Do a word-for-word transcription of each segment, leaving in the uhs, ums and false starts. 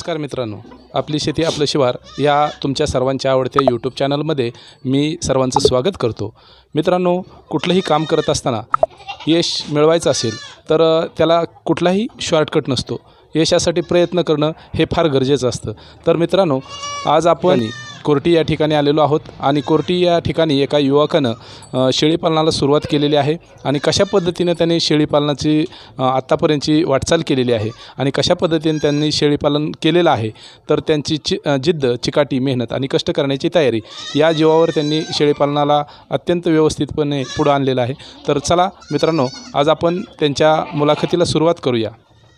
नमस्कार मित्रांनो, आपली शेती आपलं शिवार या तुमच्या सर्वांच्या आवडत्या यूट्यूब चॅनलमध्ये मी सर्वांचं स्वागत करतो। मित्रांनो, कुठलंही काम करत असताना यश मिळवायचं असेल तर त्याला कुठलाही शॉर्टकट नसतो। यशासाठी प्रयत्न करणं हे फार गरजेचं असतं। तर मित्रांनो, आज आपण कोर्टी या ठिकाणी आलेलो आहोत आणि कोर्टी या ठिकाणी एका युवकानं शेळीपालनाला सुरुवात केलेली आहे आणि कशा पद्धतीने त्यांनी शेळीपालनाची आत्तापर्यंतची वाटचाल केलेली आहे आणि कशा पद्धतीने त्यांनी शेळीपालन केलेलं आहे, तर त्यांची चि जिद्द, चिकाटी, मेहनत आणि कष्ट करण्याची तयारी या जीवावर त्यांनी शेळीपालनाला अत्यंत व्यवस्थितपणे पुढे आणलेलं आहे। तर चला मित्रांनो, आज आपण त्यांच्या मुलाखतीला सुरुवात करूया।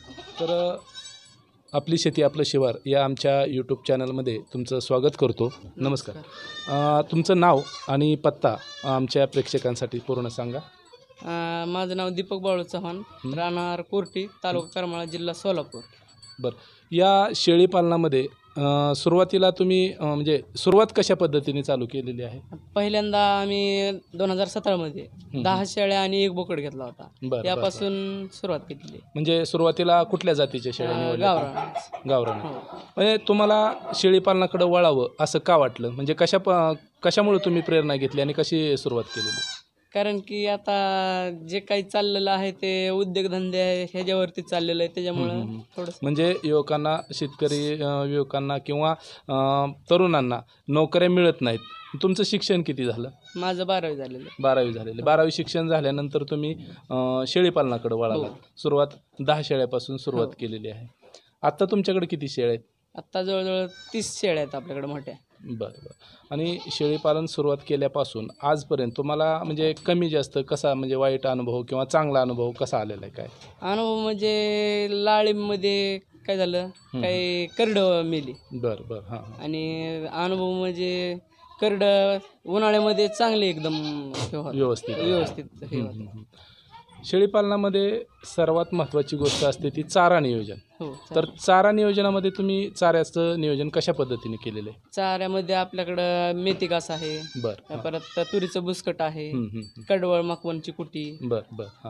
तर आपली शेती आपलं शिवार या आमच्या यूट्यूब चॅनलमध्ये तुमचं स्वागत करतो। नमस्कार। तुमचं नाव आणि पत्ता आमच्या प्रेक्षकांसाठी पूर्ण सांगा। माझं नाव दीपक बाळू चव्हाण, राहणार कोर्टी, तालुका करमाळा, जिल्हा सोलापूर। बरं, या शेळीपालनामध्ये सुरुवातीला तुम्ही म्हणजे सुरुवात कशा पद्धतीने चालू केलेली आहे? पहिल्यांदा आम्ही दोन हजार सतरामध्ये दहा शेळ्या आणि एक बोकड घेतला होता, त्यापासून सुरुवात केली। म्हणजे सुरुवातीला कुठल्या जातीच्या शेळ्या निवडल्या? गावरान। गावरान। म्हणजे तुम्हाला शेळीपालनाकडे वळावं असं का वाटलं? म्हणजे कशा प कशामुळे तुम्ही प्रेरणा घेतली आणि कशी सुरुवात केलेली? कारण की आता जे काही चाललेलं आहे ते उद्योगधंदे ह्याच्यावरती चाललेलं आहे, त्याच्यामुळं थोडंसं म्हणजे युवकांना, शेतकरी युवकांना किंवा तरुणांना नोकऱ्या मिळत नाहीत। तुमचं शिक्षण किती झालं? माझं बारावी झालेलं आहे। बारावी झालेलं बारावी शिक्षण झाल्यानंतर तुम्ही शेळीपालनाकडे वळालात। सुरुवात दहा शेळ्यापासून सुरुवात केलेली आहे। आत्ता तुमच्याकडे किती शेळ्या आहेत? आत्ता जवळजवळ तीस शेळ्या आहेत आपल्याकडे मोठ्या। बरं बरं। आणि शेळीपालन सुरुवात केल्यापासून आजपर्यंत तुम्हाला म्हणजे कमी जास्त कसा, म्हणजे वाईट अनुभव किंवा चांगला अनुभव कसा आलेला आहे? काय अनुभव म्हणजे लाळीमध्ये काय झालं, काही करडं मेली। बरं बरं। हां। आणि अनुभव म्हणजे करड उन्हाळ्यामध्ये चांगले एकदम व्यवस्थित व्यवस्थित शेळीपालनामध्ये सर्वात महत्त्वाची गोष्ट असते ती चारा नियोजन। हो। तर चारा नियोजनामध्ये तुम्ही चाऱ्याचं नियोजन कशा पद्धतीने केलेलं आहे? चाऱ्यामध्ये आपल्याकडं मेथी घास आहे, बरं, परत तुरीचं बुसकट आहे, कडवळ माकवणची कुटी। बरं बरं। हां।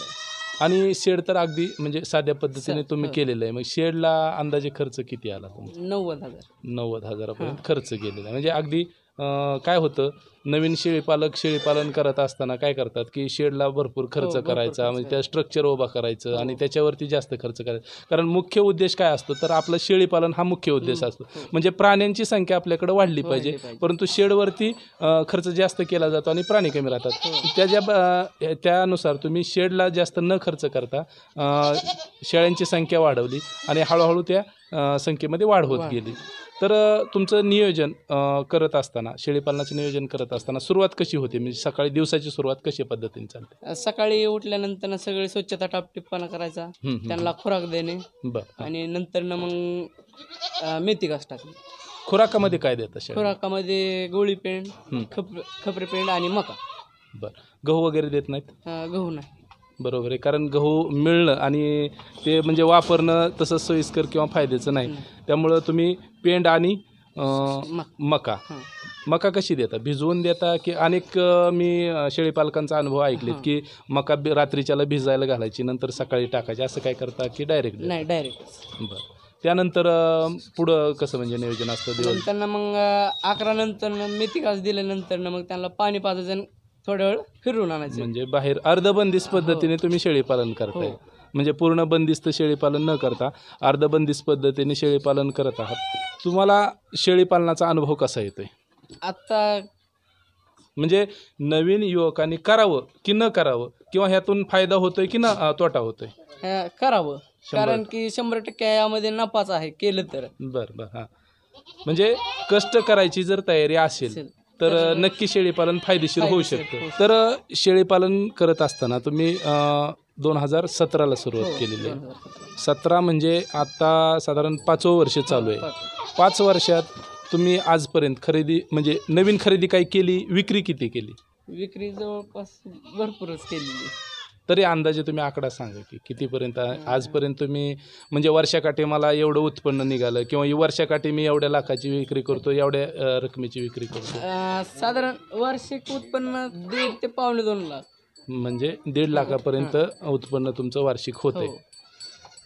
आणि शेड तर अगदी म्हणजे साध्या पद्धतीने तुम्ही केलेलं आहे। मग शेडला अंदाजे खर्च किती आला तुमचा? नव्वद हजार नव्वद हजारापर्यंत खर्च केलेला आहे। म्हणजे अगदी काय होतं, नवीन शेळीपालक शेळीपालन करत असताना काय करतात की शेडला भरपूर खर्च करायचा, म्हणजे त्या स्ट्रक्चर उभा करायचं आणि त्याच्यावरती जास्त खर्च करायचा। कारण मुख्य उद्देश काय असतो, तर आपलं शेळीपालन हा मुख्य उद्देश असतो, म्हणजे प्राण्यांची संख्या आपल्याकडे वाढली पाहिजे, परंतु शेडवरती खर्च जास्त केला जातो आणि प्राणी कमी राहतात। त्याच्या त्यानुसार तुम्ही शेडला जास्त न खर्च करता शेळ्यांची संख्या वाढवली आणि हळूहळू त्या संख्येमध्ये वाढ होत गेली। तर तुमचं नियोजन करत असताना, शेळीपालनाचं नियोजन करत असताना सुरुवात कशी होते? म्हणजे सकाळी दिवसाची सुरुवात कशा पद्धतीने चालते? सकाळी उठल्यानंतर सगळी स्वच्छता टापटिपपणा करायचा, त्यांना खुराक देणे, आणि नंतर ना मग मेथी घास टाकणे। खुराकामध्ये काय देतात? खुराकामध्ये गोळी पेंड, खप खपरी पेंड आणि मका। बरं। गहू वगैरे देत नाहीत? गहू नाही। बरोबर आहे, कारण गहू मिळणं आणि ते म्हणजे वापरणं तसं सोयीस्कर किंवा फायद्याचं नाही, त्यामुळं तुम्ही पेंड आणि मका मका कशी देता? भिजवून देता की? अनेक मी शेळीपालकांचा अनुभव ऐकलेत की मका रात्रीच्याला भिजायला घालायची, नंतर सकाळी टाकायची, असं काय करता की डायरेक्ट? नाही, डायरेक्ट। बरं। त्यानंतर पुढं कसं म्हणजे नियोजन असतं? दिवस त्यांना मग अकरा नंतर मेथी घास दिल्यानंतर मग त्यांना पाणी पाजायचं, थोड्या वेळ फिरवून आणायचं। म्हणजे बाहेर अर्धबंदिस्त पद्धतीने तुम्ही शेळीपालन करताय, म्हणजे पूर्ण बंदिस्त शेळीपालन न करता अर्धबंदिस्त पद्धतीने शेळीपालन करत आहात। तुम्हाला शेळीपालनाचा अनुभव कसा येतोय आता? म्हणजे नवीन युवकांनी करावं की न करावं, किंवा ह्यातून फायदा होतोय की न तोटा होतोय? करावं, कारण की शंभर टक्के यामध्ये नफाच आहे केलं तर। बरं बरं। हां। म्हणजे कष्ट करायची जर तयारी असेल तर नक्की शेळीपालन फायदेशीर होऊ शकतं। तर शेळीपालन करत असताना तुम्ही दोन हजार सतराला सुरुवात केलेली आहे। सतरा म्हणजे आता साधारण पाचवं वर्ष चालू आहे। पाच वर्षात तुम्ही आजपर्यंत खरेदी, म्हणजे नवीन खरेदी काय केली, विक्री किती केली? विक्री जवळपास भरपूरच केलेली। तरी अंदाजे तुम्ही आकडा सांगा की कितीपर्यंत आजपर्यंत तुम्ही, म्हणजे वर्षाकाठी मला एवढं उत्पन्न निघालं, किंवा वर्षाकाठी मी एवढ्या लाखाची विक्री करतो, एवढ्या रकमेची विक्री करतो? साधारण वार्षिक उत्पन्न दीड ते पावणे दोन लाख, म्हणजे दीड लाखापर्यंत उत्पन्न तुमचं वार्षिक होतंय।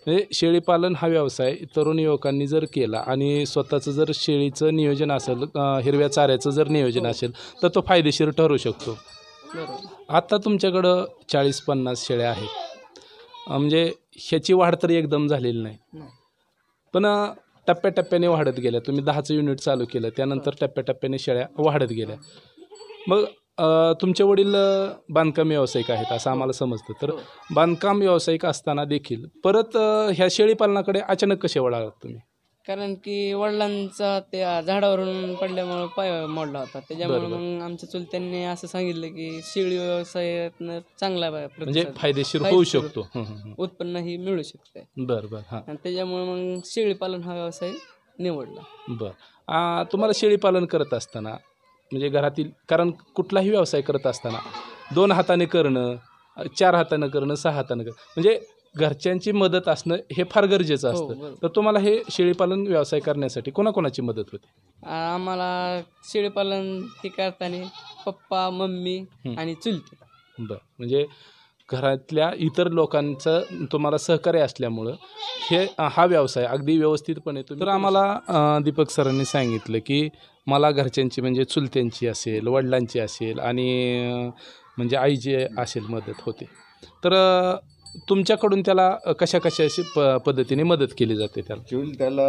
म्हणजे शेळीपालन हा व्यवसाय तरुण युवकांनी जर केला आणि स्वतःचं जर शेळीचं नियोजन असेल, अ, हिरव्या चाऱ्याचं जर नियोजन असेल तर तो फायदेशीर ठरू शकतो. बरोबर. आता तुमच्याकडं चाळीस पन्नास शेळ्या आहेत, अ, म्हणजे ह्याची वाढ तर एकदम झालेली नाही, नाही. पण अ, टप्प्याटप्प्याने वाढत गेल्या. तुम्ही दहाचं युनिट चालू केलं, त्यानंतर टप्प्याटप्प्याने शेळ्या वाढत गेल्या. मग अ, तुमचे वडील अ, बांधकाम व्यावसायिक आहेत असं आम्हाला समजतं. तर बांधकाम व्यावसायिक असताना देखील परत अ, ह्या शेळीपालनाकडे अचानक कसे वळालात तुम्ही? कारण की वडिलांचा त्या झाडावरून पडल्यामुळं पाय मोडला होता. त्याच्यामुळे बरं, मग आमच्या चुलत्यांनी असं सांगितलं की शेळी व्यवसायातनं चांगला आहे म्हणजे प्रतिसाद, फायदेशीर होऊ फायदेशीर शकतो. हं, हं, हं. उत्पन्नही मिळू शकते. बरं बरं हां आणि त्याच्यामुळे मग शेळीपालन हा व्यवसाय निवडला. बरं. आ, तुम्हाला शेळीपालन करत असताना म्हणजे घरातील, कारण कुठलाही व्यवसाय करत असताना दोन हाताने करणं, अ, चार हातानं करणं, सहा हातानं करणं, म्हणजे घरच्यांची मदत असणं हे फार गरजेचं हो, असतं. बरोबर. तर तुम्हाला हे शेळीपालन व्यवसाय करण्यासाठी कोणाकोणाची मदत होते? आ- आम्हाला शेळीपालन हे करताना पप्पा, मम्मी आणि चुलते. बरं, म्हणजे घरातल्या इतर लोकांचं तुम्हाला सहकार्य असल्यामुळं हे हा व्यवसाय अगदी व्यवस्थितपणे तुम्ही. तर आम्हाला अ, दीपक सरांनी सांगितलं की मला घरच्यांची म्हणजे चुलत्यांची असेल, वडिलांची असेल आणि अ, म्हणजे आईची असेल मदत होते. तर अ, तुमच्याकडून त्याला कशा कशाशी प पद्धतीने मदत केली जाते त्याला? ॲक्च्युअली त्याला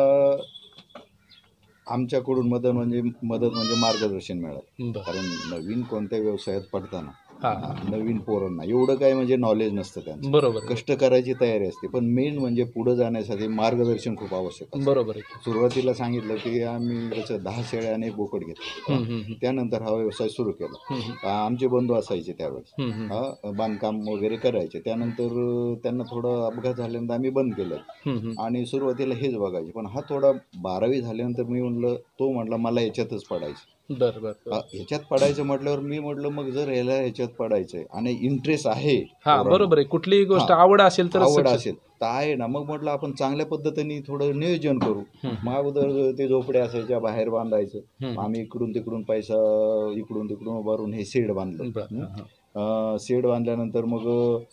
आमच्याकडून मदत म्हणजे मदत म्हणजे मार्गदर्शन मिळालं. बरं कारण नवीन कोणत्या व्यवसायात पडताना हां हां नवीन पोरांना एवढं काय म्हणजे नॉलेज नसतं त्यांचं. बरोबर आहे. कष्ट करायची तयारी असते, पण मेन म्हणजे पुढे जाण्यासाठी मार्गदर्शन खूप आवश्यक असतं. बरोबर आहे. सुरुवातीला सांगितलं की आम्ही कसं दहा शेळ्या आणि एक बोकड घेतलं. हं, हं, हं. त्यानंतर हा व्यवसाय सुरू केला. हं, हं. आमचे बंधू असायचे त्यावेळेस, हं, हं. हा बांधकाम वगैरे करायचे. त्यानंतर त्यांना थोडं अपघात झाल्यानंतर आम्ही बंद केलं हं, हं. आणि सुरुवातीला हेच बघायचे. पण हा थोडा बारावी झाल्यानंतर मी म्हणलं, तो म्हटला मला याच्यातच पडायचं. बरं बरं हा, ह्याच्यात पडायचं म्हटल्यावर मी म्हटलं मग जर याला ह्याच्यात पडायचंय आणि इंटरेस्ट आहे, हा पोरांना, बरोबर आहे. कुठलीही गोष्ट हां, आवड असेल तर आवड success- असेल तर आहे ना, मग म्हटलं आपण चांगल्या पद्धतीने थोडं नियोजन करू. हं. मग अगोदर ते झोपड्या असायच्या बाहेर बांधायचं. हं. आम्ही इकडून तिकडून पैसा इकडून तिकडून उभारून हे शेड बांधलं. बरं हं. हां, हां. अं, शेड बांधल्यानंतर मग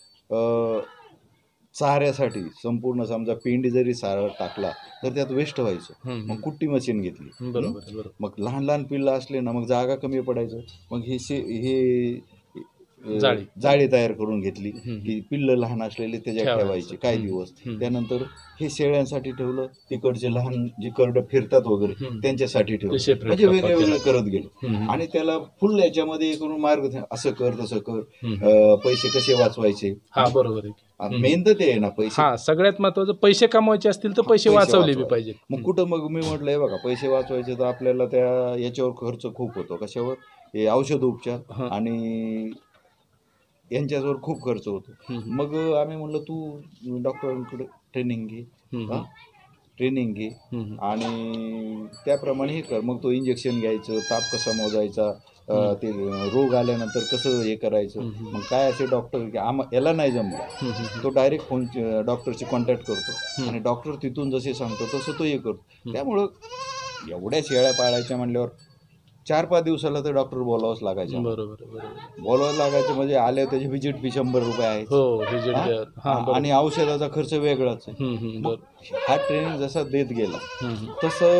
अं, चाऱ्यासाठी संपूर्ण समजा पेंडी जरी चारा टाकला तर त्यात वेस्ट व्हायचं. हं, मग कुट्टी मशीन घेतली. हं. बरोबर आहे, बरोबर. मग लहान लहान पिल्लं असले ना, मग जागा कमी पडायचं. मग हे शे हे अ, जाळी. जाळी तयार करून घेतली हं. की पिल्लं लहान असलेले त्याच्यात ठेवायचं. ठेवायचे काही हं. दिवस. हं. त्यानंतर हे शेळ्यांसाठी ठेवलं, तिकडचे लहान जे करडं फिरतात वगैरे हं. त्यांच्यासाठी ठेवलं. ते separate म्हणजे कप्पा वेगळे वेगळे केला. करत गेलो. हं. आणि त्याला फुल याच्यामध्ये करून मार्ग असं कर तसं कर, हं. अ, पैसे कसे वाचवायचे. हा बरोबर आहे. मेन तर ते आहे ना, पैसे. हा सगळ्यात महत्वाचं, पैसे कमवायचे असतील तर पैसे पैसे वाचवले बी वाचवायचे. पाहिजेत. मग कुठं मग मी म्हटलं, हे बघा पैसे वाचवायचे तर आपल्याला त्या याच्यावर खर्च खूप होतो. कशावर? हे औषध उपचार हं. आणि यांच्यावर खूप खर्च होतो. हं. मग आम्ही म्हणलं तू डॉक्टरांकडे ट्रेनिंग घे, हं. हा ट्रेनिंग घे हं. आणि त्याप्रमाणे हे कर. मग तो इंजेक्शन घ्यायचं, ताप कसा मोजायचा, अ, ते रोग आल्यानंतर कसं हे करायचं. हं. मग काय असे डॉक्टर की आम याला नाही जमलं, हं. हं. तो डायरेक्ट फोन डॉक्टरशी कॉन्टॅक्ट करतो हं. आणि डॉक्टर तिथून जसे सांगतो तसं तो हे करतो. हं. त्यामुळं एवढ्या शेळ्या पाळायच्या म्हणल्यावर चार पाच दिवसाला तर डॉक्टर बोलावंच लागायचं. बरोबर आहे, बरोबर. बोलावंच लागायचं म्हणजे आले त्याची व्हिजिट फी शंभर रुपये आहे. हो visit हा? द्या. हा बरोबर. आणि औषधाचा खर्च वेगळाच आहे. हं. हं. मग बरोबर. हा ट्रेनिंग जसा देत गेला हं. हं.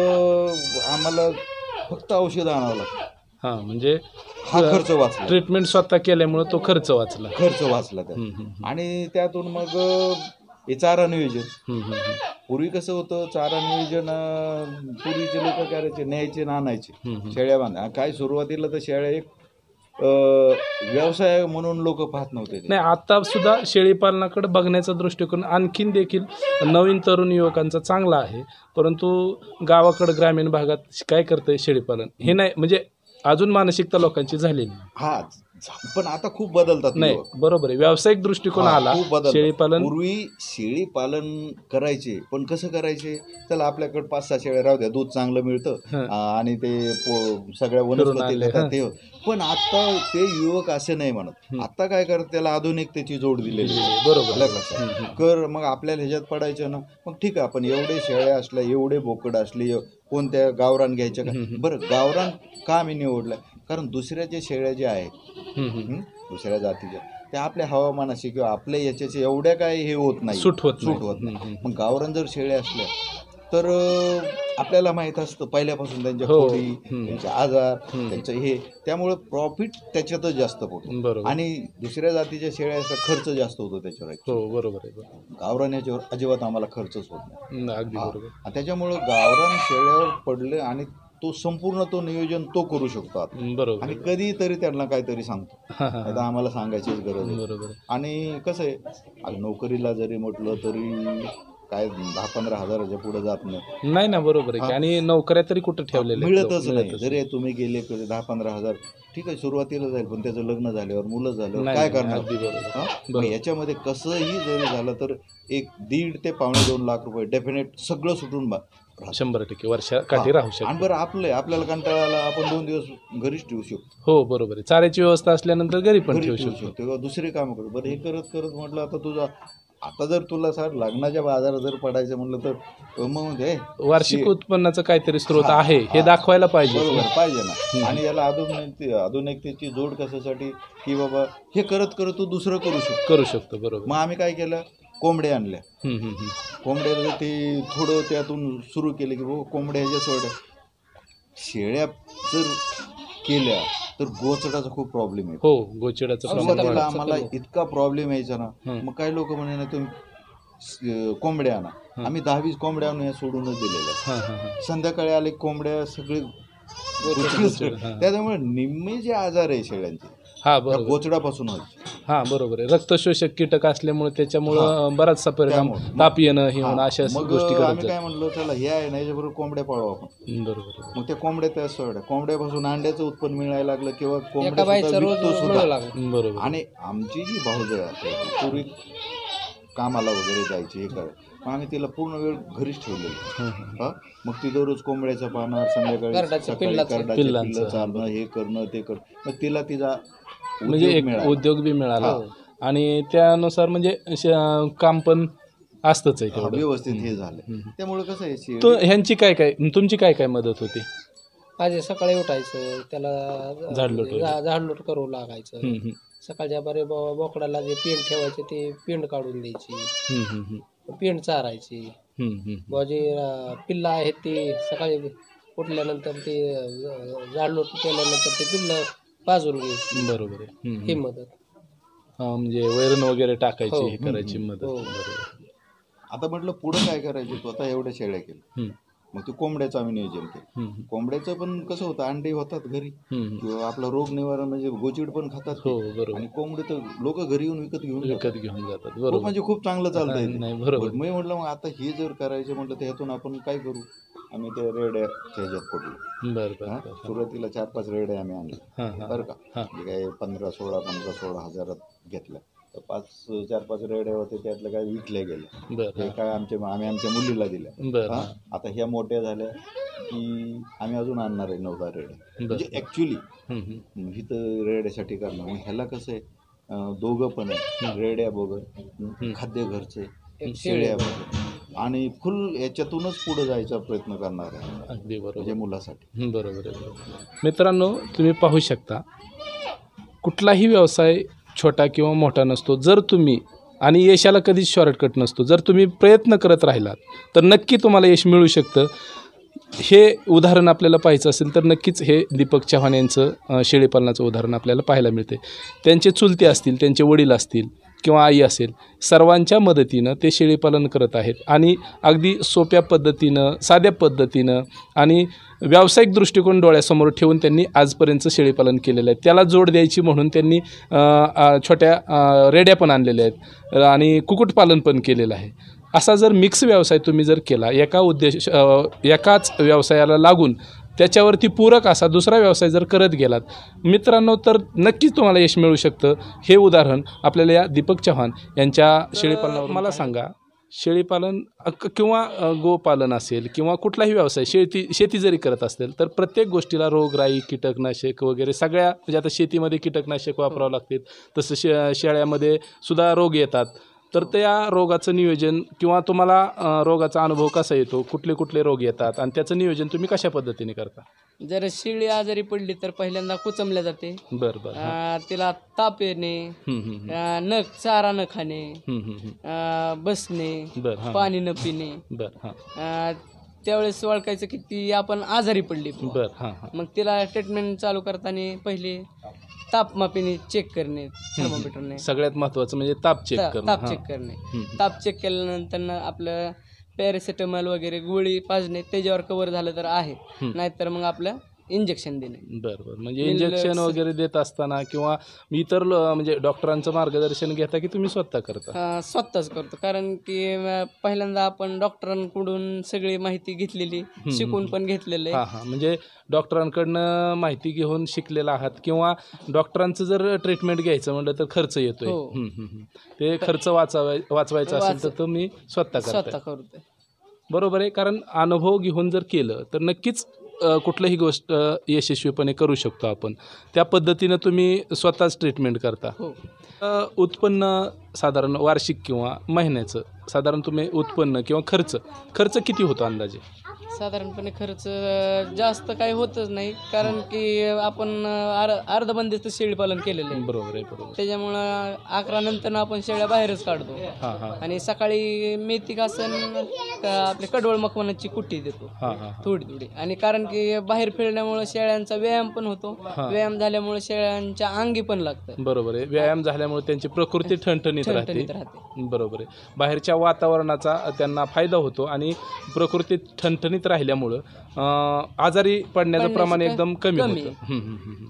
तसं आम्हाला फक्त औषधं आणावं लागतं. हा म्हणजे हा खर्च वाचला, ट्रीटमेंट स्वतः केल्यामुळे तो खर्च वाचला. खर्च वाचला त्यात. हं. हं. आणि त्यातून मग हे चारा नियोजन. हं. हं. हं. पूर्वी कसं होतं, चारा नियोजन अं, पूर्वीचे लोक करायचे, न्यायचे आणि आणायचे हं. हं. शेळ्या बांधा. काय सुरुवातीला तर शेळ्या एक अं, व्यवसाय म्हणून लोक पाहत नव्हते ते. नाही, आता सुद्धा शेळीपालनाकडे बघण्याचा दृष्टिकोन आणखीन देखील नवीन तरुण युवकांचा चांगला आहे. परंतु गावाकडं ग्रामीण भागात काय करतंय शेळीपालन हे नाही, म्हणजे अजून मानसिकता लोकांची झालेली नाही. हा झा- पण आता खूप बदलतात नाही युवक. बरोबर आहे, व्यावसायिक दृष्टिकोन हा, आला. खूप बदलतात. शेळीपालन पूर्वी शेळी पालन करायचे, पण कसं करायचे, चला आपल्याकडे पाच सहा शेळ्या राहू द्या, दूध चांगलं मिळतं हं. आ, आणि ते पो- सगळ्या फिरून वनस्पती आले, येतात हं. ते. पण आता ते युवक असे नाही म्हणत. हं. आता काय करत, त्याला आधुनिकतेची जोड दिलेली आहे. बरोबर. आलं लक्षात? हं. हं. कर मग आपल्याला ह्याच्यात पडायचं ना, मग ठीक आहे आपण एवढे शेळ्या असल्या, एवढे बोकड असले, कोणत्या गावरान घ्यायच्या का. हं. हं. बरं गावरान का मी निवडलं, कारण दुसऱ्या ज्या शेळ्या ज्या आहेत हम्म, हम्म. हं, दुसऱ्या जातीच्या त्या आपल्या हवामानाशी किंवा आपल्या याच्याचे एवढ्या काय हे होत नाही, सूट होत सूट नाही. होत नाही. हम्म, हम्म. मग गावरान जर शेळ्या असल्या तर अं, आपल्याला माहीत असतं पहिल्यापासून त्यांच्या हो. खोडी, हम्म. त्यांचे आजार, हम्म. त्यांचं हे, त्यामुळं प्रॉफिट त्याच्यातच जास्त होतं. बरोबर. आणि दुसऱ्या जातीच्या शेळ्याचा खर्च जास्त होतो त्याच्यावर. हो बरोबर आहे बरोबर. गावरान याच्यावर अजिबात आम्हाला खर्चच होत नाही. हम्म, अगदी हा. बरोबर. आणि त्याच्यामुळं गावरान शेळ्यावर पडले आणि तो संपूर्ण तो नियोजन तो करू शकतो आता. हम्म, बरोबर आणि आहे. कधीतरी त्यांना काहीतरी सांगतो, हा, हा, नाही तर हा. आम्हाला सांगायचीच गरज आहे. बरोबर आहे. आणि कसं आहे, आज नोकरीला जरी म्हटलं तरी काय दहा पंधरा हजाराच्या पुढे जात नाही, नाही ना बरोबर आहे की. हा. आणि नोकऱ्या तरी कुठं ठेवलेल्या आहेत? मिळतच नाही. मिळतच जरी तुम्ही गेले कधी दहा पंधरा हजार ठीक आहे, सुरुवातीला जाईल, पण त्याचं लग्न झाल्यावर मुलं झाल्यावर नाही, काय नाही, करणार? अगदी बरोबर. हा? मग बरोबर. याच्यामध्ये कसंही जरी झालं तर एक दीड ते पावणे दोन लाख रुपये डेफिनेट सगळं सुटून बा राहतं. शंभर टक्के वर्षा काठी हा. राहू आणि शकतो. बरं आपलं आपल्याला कंटाळाला आपण दोन दिवस घरीच ठेवू शकतो, हो बरोबर आहे. चाऱ्याची व्यवस्था असल्यानंतर घरी पण घरी ठेवू ठेवू शकतो. शकतो किंवा दुसरे काम करू. बरं हे करत करत म्हटलं आता तुझा आता जर तुला सर लग्नाच्या बाजारात जर पडायचं म्हटलं तर मग हे वार्षिक उत्पन्नाचा काहीतरी स्रोत हा, आहे हे हा. दाखवायला पाहिजे. बरोबर पाहिजे ना. हम्म. आणि याला आधुनिक आधुनिकतेची जोड कशासाठी की बाबा हे करत करत तू दुसरं करू शकतो. करू शकतो बरोबर. मग आम्ही काय केलं, कोंबड्या आणल्या. हम्म, हम्म, हम्म. कोंबड्याला ते थोडं त्यातून सुरू केलं की बाबा कोंबड्या ह्याच्या सोड्या शेळ्या जर केल्या तर गोचडाचा खूप प्रॉब्लेम आहे. हो गोचिडाचं प्रमाण सुरुवातीला वाढतं. आम्हाला इतका प्रॉब्लेम यायचा ना, हम्म. मग काही लोक म्हणे ना तुम्ही स- कोंबड्या आणा. हं. आम्ही दहा वीस कोंबड्या आणून या सोडूनच दिलेल्या. हा, हा, हा. संध्याकाळी आले कोंबड्या सगळे गोचड, हा. त्याच्यामुळे निम्मे जे आजार आहे शेळ्यांचे हा त्या बरोबर. गोचडापासून व्हायचे. हा बरोबर आहे. रक्तशोषक कीटक असल्यामुळे त्याच्यामुळं बराचसा परिणाम, त्यामुळं. ताप येणं हे होणं हा. अशा मग गोष्टी करत आम्ही जातात. काय म्हणलो, चला हे आहे ना याच्याबरोबर कोंबड्या पाळू आपण. बरोबर आहे. मग त्या कोंबड्या त्या सोड्या कोंबड्यापासून अंड्याचं उत्पन्न मिळायला लागलं किंवा एका कोंबड्या बाईचं सुद्धा रोज विकतो मिळू सुद्धा. लागलं. बरोबर. आणि आमची जी भाऊजय असायची पूर्वी कामाला वगैरे जायची हे करायची, मग आम्ही तिला पूर्ण वेळ घरीच ठेवलेली. हं, हं. हा मग ती दररोज कोंबड्याचं पाहणार, संध्याकाळी करडाचं, सकाळी पिल्लाचं. करडाचे पिल्लांचं. पिल्लं चालणं, हे करणं ते करणं, मग तिला तिचा म्हणजे उद्योग एक मिळाला. उद्योग बी मिळाला हा. आणि त्यानुसार म्हणजे श- काम पण असतंच आहे हा, तेवढं. व्यवस्थित हे झालं. हं. त्यामुळे कसं आहे शेळी- तो ह्यांची काय काय तुमची काय काय मदत होती? माझे सकाळी उठायचं, त्याला झाडलोट वगैरे. झा- झाडलोट करू लागायचं. हं, हं. सकाळच्या बरे ब- बोकडाला जे पेंड ठेवायचे ते पेंड काढून द्यायची, हं, हं, हं. पेंड चारायची. हं, हं. बुवा जे अं, पिल्लं आहेत ते सकाळी उठल्यानंतर ते अं, झाडलोट केल्यानंतर ते पिल्लं पाजून घ्यायची, बरोबर आहे. हं, ही हं. मदत. हा, म्हणजे वैरण वगैरे टाकायची हो. हे करायची मदत. हो. बरोबर. आता म्हटलं पुढं काय करायचं, तू आता एवढ्या शेळ्या केल्या, हं, मग ते कोंबड्याचं आम्ही नियोजन केलं. हं, हं. कोंबड्याचं पण कसं होतं, अंडे होतात घरी हं, हं. किंवा आपला रोग निवारण म्हणजे गोचिड पण खातात ते. हो बरोबर. आणि कोंबडे तर लोक घरी येऊन विकत घेऊन जातात. विकत घेऊन जातात. खूप बरोबर. म्हणजे खूप चांगलं चालतंय हा, ते. नाही बरोबर. मी म्हटलं मग आता हे जर करायचं म्हटलं तर ह्यातून आपण काय करू, आम्ही ते रेड्याच्या ह्याच्यात पडलो. बरं बरं हा? बरं. सुरुवातीला चार पाच रेड्या आम्ही आणल्या हां हां बरं का, हा. म्हणजे काय पंधरा सोळा पंधरा सोळा हजारात घेतल्या. तर पाच चार पाच रेड्या होते, त्यातल्या काय विकल्या गेल्या. बरं ते हां. काय आमच्या आम्ही आमच्या मुलीला दिल्या. बरं हा? हां. आता ह्या मोठ्या झाल्या की आम्ही अजून आणणार आहे नऊ दहा रेड्या. म्हणजे बरं. ॲक्च्युली हं, हं. इथं रेड्यासाठी करणार. मग ह्याला कसं आहे, अं, दोघं पण आहे, रेड्या बघत खाद्य घरचे, एक शेळ्या बघत, आणि फुल याच्यातूनच पुढे जायचा प्रयत्न करणार आहे अगदी बरोबर. म्हणजे मुलासाठी. हं, बरोबर आहे बरोबर. मित्रांनो तुम्ही पाहू शकता कुठलाही व्यवसाय छोटा किंवा मोठा नसतो. जर तुम्ही आणि यशाला कधीच शॉर्टकट नसतो. जर तुम्ही प्रयत्न करत राहिलात तर नक्की तुम्हाला यश मिळू शकतं. हे उदाहरण आपल्याला पाहायचं असेल तर नक्कीच हे दीपक चव्हाण यांचं अ, शेळीपालनाचं उदाहरण आपल्याला पाहायला मिळते. त्यांचे चुलते असतील, त्यांचे वडील असतील किंवा आई असेल, सर्वांच्या मदतीनं ते शेळीपालन करत आहेत आणि अगदी सोप्या पद्धतीनं, साध्या पद्धतीनं आणि व्यावसायिक दृष्टिकोन डोळ्यासमोर ठेवून त्यांनी आजपर्यंत शेळीपालन केलेलं आहे. त्याला जोड द्यायची म्हणून त्यांनी अ, अ, छोट्या अ, रेड्या पण आणलेल्या आहेत आणि कुक्कुटपालन पण केलेलं आहे. असा जर मिक्स व्यवसाय तुम्ही जर केला, एका उद्देश अ, एकाच व्यवसायाला लागून त्याच्यावरती पूरक असा दुसरा व्यवसाय जर करत गेलात मित्रांनो, तर नक्कीच तुम्हाला यश मिळू शकतं. हे उदाहरण आपल्याला या दीपक चव्हाण यांच्या शेळीपालनावर. मला सांगा, शेळीपालन अ, क- किंवा अ, गोपालन असेल किंवा कुठलाही व्यवसाय, शेती शेती जरी करत असेल तर प्रत्येक गोष्टीला रोगराई, कीटकनाशक वगैरे सगळ्या, म्हणजे आता शेतीमध्ये कीटकनाशक वापरावं लागते, तसं शे शेळ्यामध्ये सुद्धा रोग येतात. तर त्या रोगाचं नियोजन किंवा तुम्हाला अ, रोगाचा अनुभव कसा येतो, कुठले कुठले रोग येतात आणि त्याचं नियोजन तुम्ही कशा पद्धतीने करता? जर शेळी आजारी पडली तर पहिल्यांदा कुचमल्या जाते. बरं बरं. अं, तिला ताप येणे, हम्म, हम्म, हम्म. अं, न चारा न खाणे, हम्म, हम्म, हम्म. अं, बसणे, बरं हां. पाणी न पिणे. बरं हां. अं, त्यावेळेस ओळखायचं की ती आपण आजारी पडली. बरं हां हां. मग तिला ट्रीटमेंट चालू करताना पहिले तापमापिने चेक करणे, थर्मोमीटरने सगळ्यात महत्त्वाचं म्हणजे ताप चेक करणं. ताप हां. चेक करणे. हम्म. ताप चेक केल्यानंतर ना आपलं पॅरासिटामॉल वगैरे गोळी पाजणे, त्याच्यावर कव्हर झालं तर आहे, नाहीतर मग आपलं इंजेक्शन देणे. बरं बरं. म्हणजे इंजेक्शन वगैरे देत असताना किंवा इतर ल- म्हणजे डॉक्टरांचं मार्गदर्शन घेता की तुम्ही स्वतः करता? अं, स्वतःच करतो, कारण की अं, पहिल्यांदा आपण डॉक्टरांकडून सगळी माहिती घेतलेली, शिकून पण घेतलेलं हां आहे. हां. म्हणजे डॉक्टरांकडनं माहिती घेऊन शिकलेला आहात किंवा डॉक्टरांचं जर ट्रीटमेंट घ्यायचं म्हटलं तर खर्च येतोय. हो. हम्म, हम्म, हम्म. ते खर्च वाचावाय वाचवायचा असेल तर तुम्ही स्वतः स्वतः करता. करतोय. बरोबर आहे. कारण अनुभव घेऊन जर केलं तर नक्कीच अ, कुठलीही गोष्ट यशस्वीपणे करू शकतो आपण. त्या पद्धतीनं तुम्ही स्वतःच ट्रीटमेंट करता. हो. अ, उत्पन्न साधारण वार्षिक किंवा महिन्याचं साधारण तुम्ही उत्पन्न किंवा खर्च खर्च किती होतो अंदाजे? साधारणपणे खर्च जास्त काही होतच नाही, कारण की आपण आर अर्ध बंदिस्त शेळीपालन केलेलं आहे. बरोबर आहे. बरोबर. त्याच्यामुळं अकरा नंतर आपण शेळ्या बाहेरच काढतो हां हां आणि सकाळी मेथी घासन आपले कडवळ मखमलाची कुट्टी देतो हां हां थोडी थोडी. आणि कारण की बाहेर फिरण्यामुळे शेळ्यांचा व्यायाम पण होतो, व्यायाम झाल्यामुळे शेळ्यांच्या अंगी पण लागतं, बरोबर आहे. व्यायाम झाल्यामुळे त्यांची प्रकृती ठणठणीत राहते. ठणठणीत राहते. बरोबर आहे. बाहेरच्या वातावरणाचा त्यांना फायदा होतो आणि प्रकृती ठणठणीत राहिल्यामुळं अं, आजारी पडण्याचं प्रमाण एकदम कमी कमी. होतं. हम्म, हम्म, हम्म.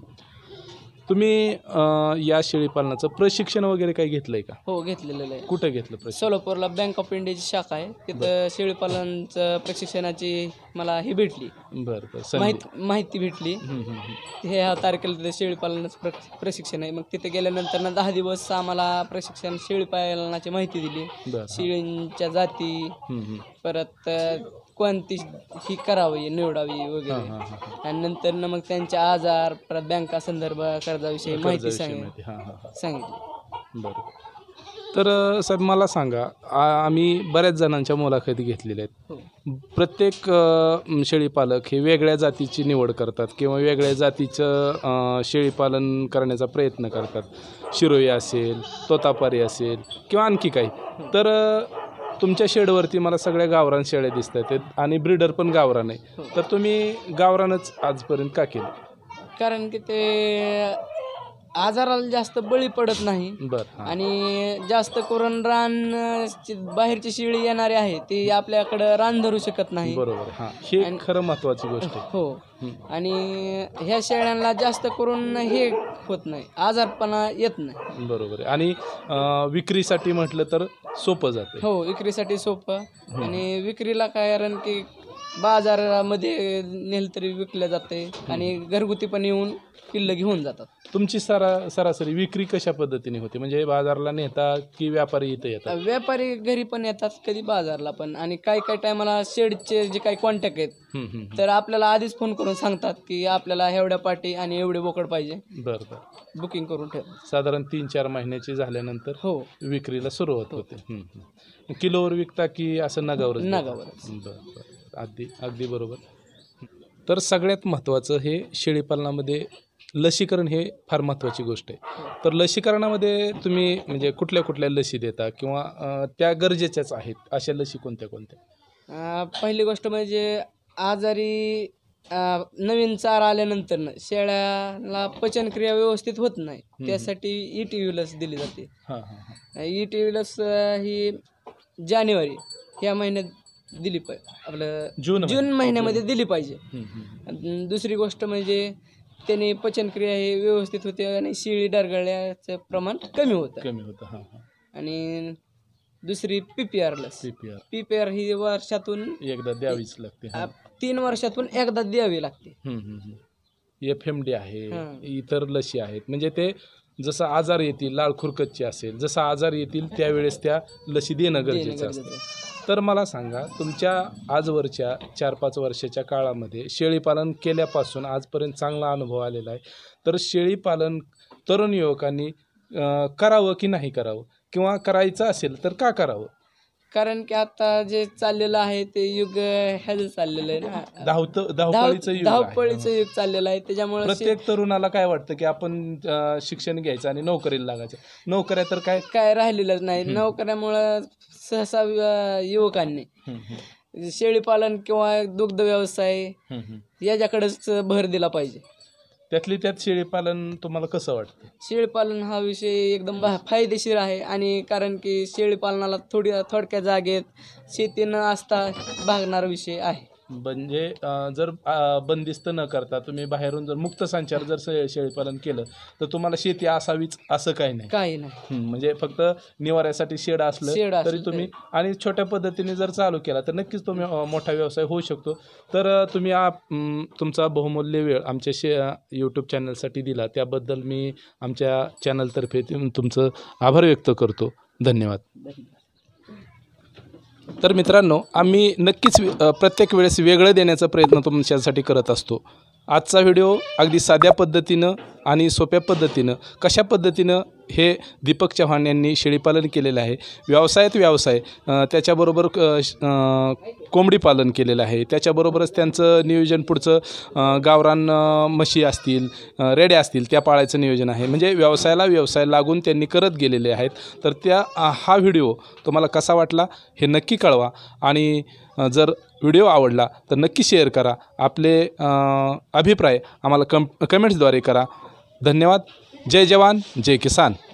तुम्ही अं, या शेळीपालनाचं प्रशिक्षण वगैरे काही घेतलंय का? हो, घेतलेलं आहे. कुठं घेतलं प्रशिक्षण? सोलापूरला बँक ऑफ इंडियाची शाखा आहे, तिथं शेळीपालनचं प्रशिक्षणाची मला ही भेटली, बरं बरं. संधी. माहिती माहिती भेटली. हम्म, हम्म, हम्म. हे ह्या तारखेला तिथे शेळीपालनाचं प्र प्रशिक्षण आहे. मग तिथे गेल्यानंतर ना दहा दिवस आम्हाला प्रशिक्षण शेळीपालनाची माहिती दिली, बरं. शेळींच्या जाती, हम्म, हम्म. परत अ, कोणती ही करावी निवडावी हां वगैरे. हां हां. आणि नंतर ना मग त्यांचे आजार, परत बँका संदर्भ कर्जाविषयी माहिती कर्जाविषयी सांग माहिती. हां हां हां. सांगितली. बरं. तर अ, साहेब मला सांगा, आ- आम्ही बऱ्याच जणांच्या मुलाखती घेतलेल्या आहेत. हो. प्रत्येक अ, शेळीपालक हे वेगळ्या जातीची निवड करतात किंवा वेगळ्या जातीचं अ, शेळीपालन करण्याचा प्रयत्न करतात. शिरोई असेल, तोतापारी असेल किंवा आणखी काही. तर अ, तुमच्या शेडवरती मला सगळ्या गावरान शेळ्या दिसत आहेत आणि ब्रीडर पण गावरान आहे. तर तुम्ही गावरानच आजपर्यंत का केलं? कारण की ते आजाराला जास्त बळी पडत नाही बरं. हां. आणि जास्त करून रान अ, ची- बाहेरची शेळी येणारी आहे ती आपल्याकडं रान धरू शकत नाही. बरोबर. हां, हे खरं महत्त्वाची गोष्ट आहे. हो. आणि ह्या शेळ्यांना जास्त करून हे होत नाही, आजारपणा येत नाही. बरोबर आहे. आणि अ, विक्रीसाठी म्हटलं तर सोपं जातं. हो, विक्रीसाठी सोपं. आणि विक्रीला काय, कारण की बाजारामध्ये नेलं तरी विकल्या जाते आणि घरगुती पण येऊन पिल्लं घेऊन जातात. तुमची सरा सरासरी विक्री कशा पद्धतीने होते? म्हणजे बाजारला नेता की व्यापारी इथं येतात? व्यापारी घरी पण येतात, कधी बाजारला पण. आणि काही काही टायमाला शेडचे जे काही कॉन्टॅक्ट आहेत हम्म, हम्म. तर आपल्याला आधीच फोन करून सांगतात की आपल्याला एवढ्या पाटी आणि एवढे बोकड पाहिजे, बरं बरं. बुकिंग करून ठेव. साधारण तीन चार महिन्याची झाल्यानंतर हो, विक्रीला सुरुवात होते. हम्म, हम्म. किलोवर विकता की असं नगावरच देता? नगावरच. बरं बरं. अगदी अगदी बरोबर. तर सगळ्यात महत्त्वाचं हे शेळीपालनामध्ये लसीकरण हे फार महत्त्वाची गोष्ट आहे. तर लसीकरणामध्ये तुम्ही म्हणजे कुठल्या कुठल्या लसी देता किंवा अ, त्या गरजेच्याच आहेत अशा लसी कोणत्या कोणत्या? अं, पहिली गोष्ट म्हणजे आजारी अं, नवीन चारा आल्यानंतर ना शेळ्याला पचनक्रिया व्यवस्थित होत नाही, त्यासाठी ई टी व्ही लस दिली जाते. हां हां हां. ई टी व्ही लस अं, ही जानेवारी ह्या महिन्यात दिली पाहिजे, आपलं जून जून महिन्यामध्ये दिली पाहिजे. हम्म, हम्म. आणि दुसरी गोष्ट म्हणजे त्याने पचनक्रिया ही व्यवस्थित होते आणि शिळी डरगळण्याचं प्रमाण कमी होतं. कमी होतं. हां हां. आणि दुसरी पी पी आर लस. P P R P P R ही वर्षातून एकदा द्यावीच लागते. हां. तीन वर्षातून एकदा द्यावी लागते. हम्म, हम्म, हम्म. एफ एम डी आहे, हां. इतर लसी आहेत. म्हणजे ते जसं आजार येतील, लाळ खुरकतची असेल, जसं आजार येतील त्यावेळेस त्या लसी देणं गरजेचं गरजेचं असतं. तर मला सांगा, तुमच्या आजवरच्या चार पाच वर्षाच्या काळामध्ये शेळीपालन केल्यापासून आजपर्यंत चांगला अनुभव आलेला आहे. तर शेळीपालन तरुण युवकांनी अ, करावं की नाही करावं, किंवा करायचं असेल तर का करावं? कारण की आता जे चाललेलं आहे ते युग ह्याचं चाललेलं आहे ना, धावतं धाव धावपळीचं युग आहे. धावपळीचं युग चाललेलं आहे. त्याच्यामुळे प्रत्येक तरुणाला काय वाटतं की आपण अ, शिक्षण घ्यायचं आणि नोकरीला लागायचं. नोकऱ्या तर काय काय राहिलेलंच नाही. नोकऱ्यामुळं सहसा अ, युवकांनी शेळीपालन किंवा दुग्ध व्यवसाय याच्याकडेच भर दिला पाहिजे. त्यातली त्यात शेळीपालन तुम्हाला कसं वाटतं? शेळीपालन हा विषय एकदम भा- फायदेशीर आहे. आणि कारण की शेळीपालनाला थोडी थोडक्या जागेत शेती न असता भागणारा विषय आहे. म्हणजे अ, जर अ, बंदिस्त न करता तुम्ही बाहेरून जर मुक्त संचार जर शे- शेळीपालन केलं तर तुम्हाला शेती असावीच असं काही नाही. काही नाही. हं, म्हणजे फक्त निवाऱ्यासाठी शेड असलं शेड तरी असलं तुम्ही आणि छोट्या पद्धतीने जर चालू केला तर नक्कीच तुम्ही अ, मोठा व्यवसाय होऊ शकतो. तर अ, तुम्ही आ म, तुमचा बहुमूल्य वेळ आमच्या शे यूट्यूब चॅनलसाठी दिला त्याबद्दल मी आमच्या चॅनलतर्फे तुम- तुमचं आभार व्यक्त करतो. धन्यवाद. तर मित्रांनो, आम्ही नक्कीच अ, प्रत्येक वेळेस वेगळं देण्याचा प्रयत्न तुमच्यासाठी करत असतो. आजचा व्हिडिओ अगदी साध्या पद्धतीनं आणि सोप्या पद्धतीनं कशा पद्धतीनं हे दीपक चव्हाण यांनी शेळीपालन केलेलं आहे, व्यवसायात व्यवसाय अ, त्याच्याबरोबर क श- अ, कोंबडी पालन केलेलं आहे, त्याच्याबरोबरच त्यांचं नियोजन पुढचं अ, गावरान अ, म्हशी असतील, अ, रेड्या असतील त्या पाळायचं नियोजन आहे. म्हणजे व्यवसायाला व्यवसाय लागून त्यांनी करत गेलेले आहेत. तर त्या अ, हा व्हिडिओ तुम्हाला कसा वाटला हे नक्की कळवा. आणि अ, जर व्हिडिओ आवडला तर नक्की शेअर करा. आपले अ, अभिप्राय आम्हाला कम कमेंट्सद्वारे करा. धन्यवाद. जय जवान जय किसान.